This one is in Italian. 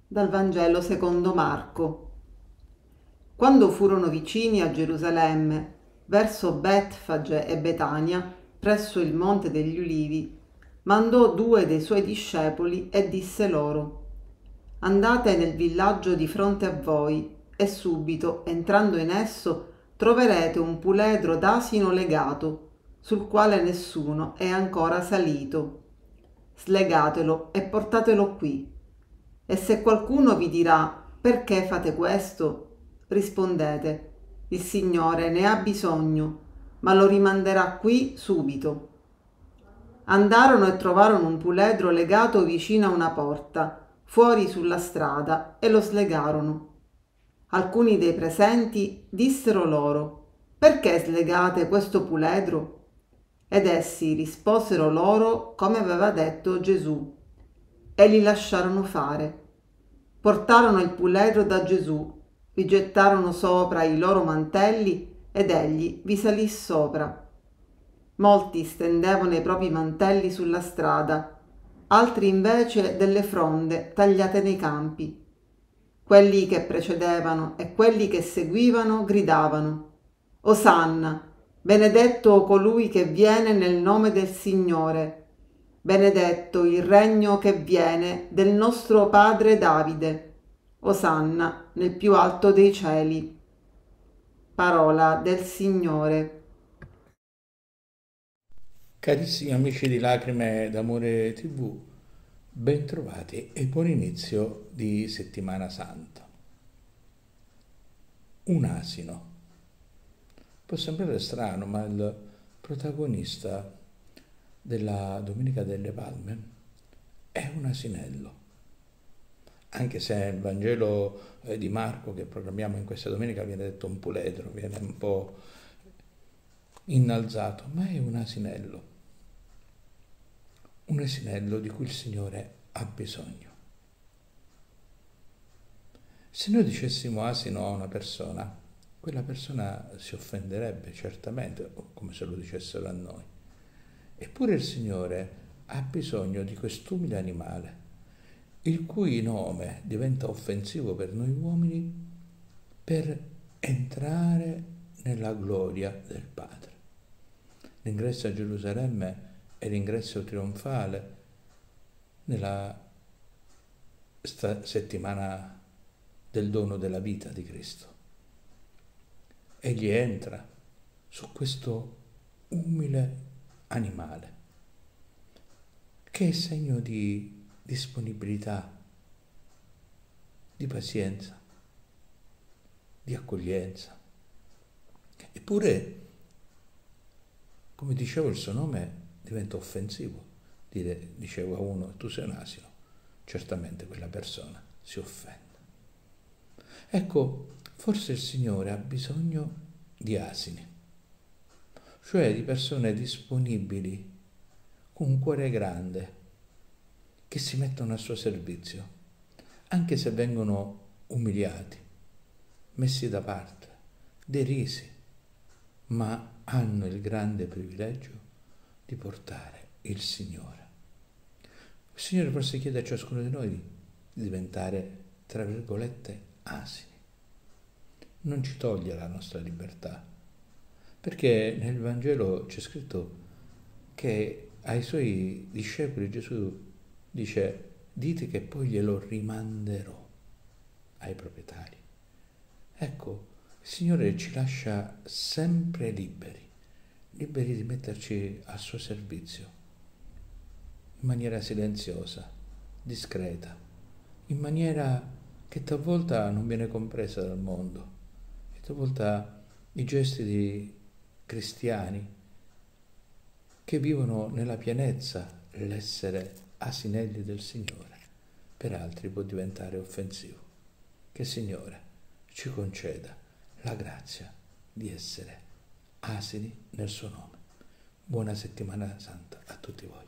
Dal Vangelo secondo Marco. Quando furono vicini a Gerusalemme, verso Betfage e Betania, presso il Monte degli Ulivi, mandò 2 dei suoi discepoli e disse loro: Andate nel villaggio di fronte a voi, e subito, entrando in esso, troverete un puledro d'asino legato, sul quale nessuno è ancora salito. Slegatelo e portatelo qui. E se qualcuno vi dirà: perché fate questo? Rispondete: il Signore ne ha bisogno, ma lo rimanderà qui subito. Andarono e trovarono un puledro legato vicino a una porta, fuori sulla strada, e lo slegarono. Alcuni dei presenti dissero loro: perché slegate questo puledro? Ed essi risposero loro come aveva detto Gesù, e li lasciarono fare. Portarono il puledro da Gesù, vi gettarono sopra i loro mantelli ed egli vi salì sopra. Molti stendevano i propri mantelli sulla strada, altri invece delle fronde tagliate nei campi. Quelli che precedevano e quelli che seguivano gridavano: Osanna, benedetto colui che viene nel nome del Signore, benedetto il regno che viene del nostro padre Davide. Osanna nel più alto dei cieli. Parola del Signore. Carissimi amici di Lacrime d'Amore TV, bentrovati e buon inizio di Settimana Santa. Un asino. Può sembrare strano, ma il protagonista della Domenica delle Palme è un asinello. Anche se il Vangelo di Marco che proclamiamo in questa domenica viene detto un puledro, viene un po' innalzato, ma è un asinello di cui il Signore ha bisogno. Se noi dicessimo asino a una persona, quella persona si offenderebbe certamente, come se lo dicessero a noi. Eppure il Signore ha bisogno di quest'umile animale, il cui nome diventa offensivo per noi uomini, per entrare nella gloria del Padre. L'ingresso a Gerusalemme è l'ingresso trionfale nella settimana del dono della vita di Cristo. Egli entra su questo umile animale, che è segno di disponibilità, di pazienza, di accoglienza. Eppure, come dicevo, il suo nome diventa offensivo. Dicevo a uno: tu sei un asino, certamente quella persona si offende. Ecco, forse il Signore ha bisogno di asini, cioè di persone disponibili, con un cuore grande, che si mettono a suo servizio, anche se vengono umiliati, messi da parte, derisi, ma hanno il grande privilegio di portare il Signore. Il Signore forse chiede a ciascuno di noi di diventare, tra virgolette, asini. Non ci toglie la nostra libertà, perché nel Vangelo c'è scritto che ai suoi discepoli Gesù dice: dite che poi glielo rimanderò ai proprietari. Ecco, il Signore ci lascia sempre liberi di metterci al suo servizio, in maniera silenziosa, discreta, in maniera che talvolta non viene compresa dal mondo, e talvolta i gesti di cristiani che vivono nella pienezza l'essere asinelli del Signore, per altri può diventare offensivo. Che il Signore ci conceda la grazia di essere asini nel suo nome. Buona settimana santa a tutti voi.